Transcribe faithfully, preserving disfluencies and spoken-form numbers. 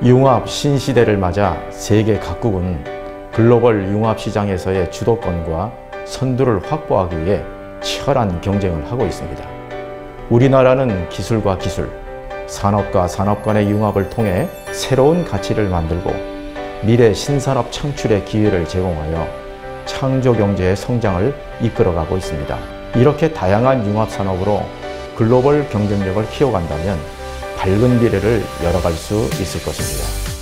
융합 신시대를 맞아 세계 각국은 글로벌 융합 시장에서의 주도권과 선두를 확보하기 위해 치열한 경쟁을 하고 있습니다. 우리나라는 기술과 기술, 산업과 산업 간의 융합을 통해 새로운 가치를 만들고 미래 신산업 창출의 기회를 제공하여 창조경제의 성장을 이끌어가고 있습니다. 이렇게 다양한 융합산업으로 글로벌 경쟁력을 키워간다면 밝은 미래를 열어갈 수 있을 것입니다.